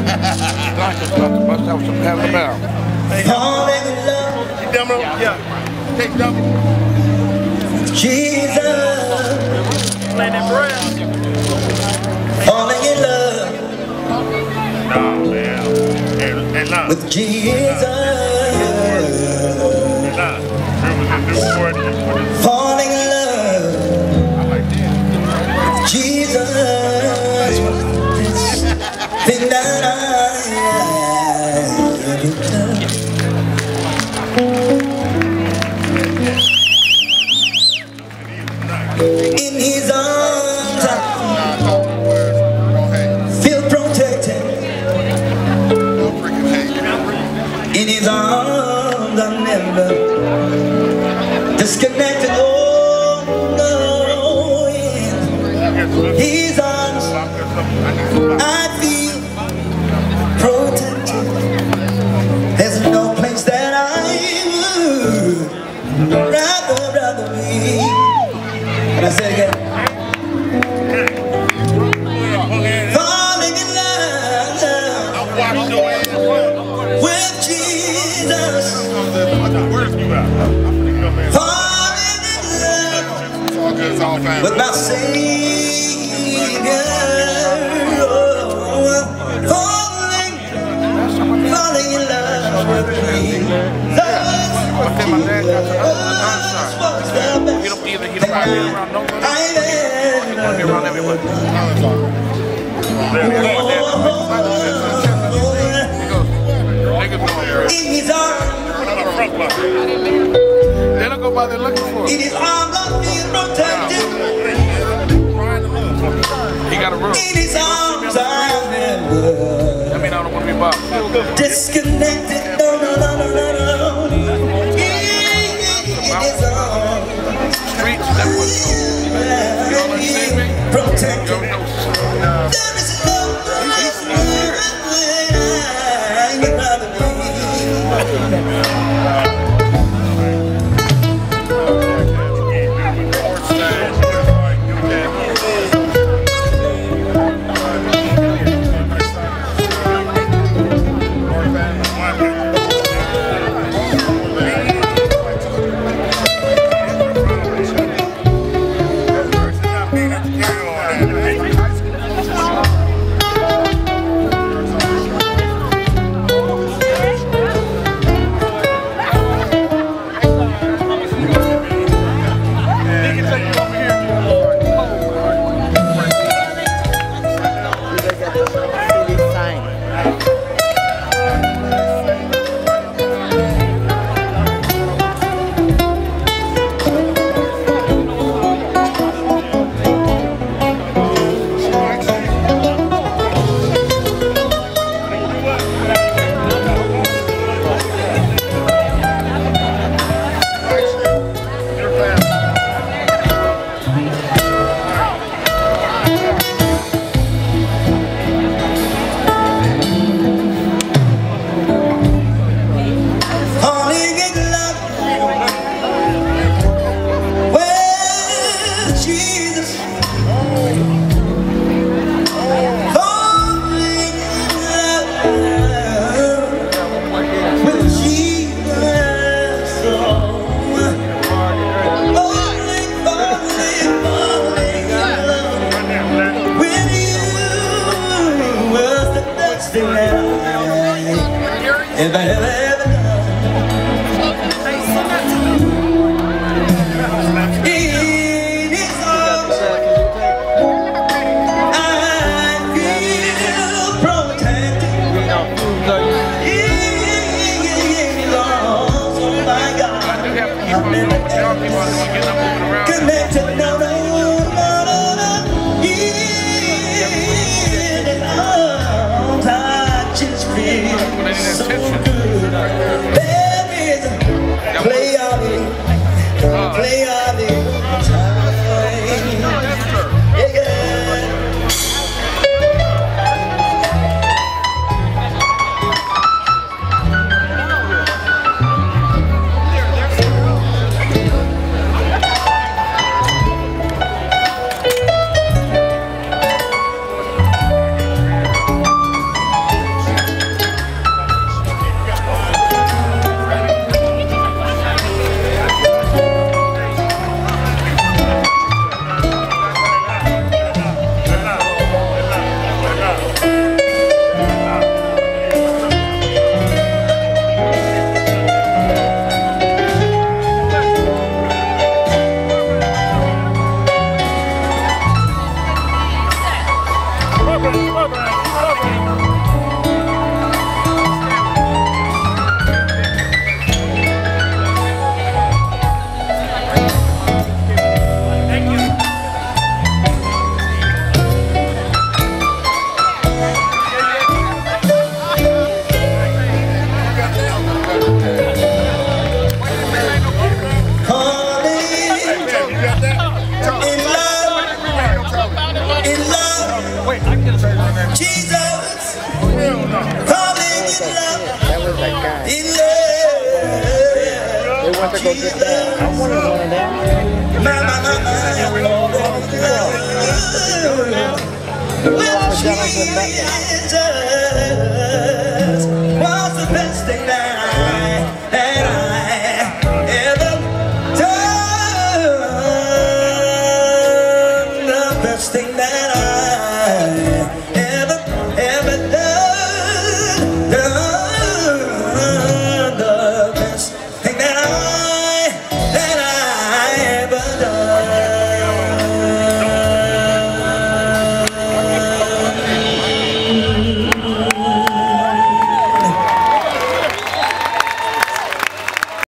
Doctor's about to bust out some paddle about. Falling in love. You dumb up? Yeah. Take double. Jesus. Falling in love. No, man. Hey, nah. With Jesus. Falling in love. With Jesus. Thing that I in his arms I feel protected. In his arms I'm never disconnected. Oh no, in his arms I feel protected. There's no place that I would rather be. Can I say it again? Falling in love with Jesus. Falling in love with my Savior. Falling in love with Jesus. He don't be around nobody. He don't be around everybody. In his arms, they don't go by there looking for him. in his arms, I feel protected. He got a room. In his arms, I never I mean, I don't want to be boxed. disconnected. No. In his arms, Streets, that was protected. There is no place where I'd rather be. If I ever done. In his arms, I feel protected. In his arms, oh my God, I'm connected. No. In his arms, I just feel so good. There is a play of it time. Yeah. went to go get that. I wanted one of them. Well, Jesus was the best thing that I ever done. The best thing that I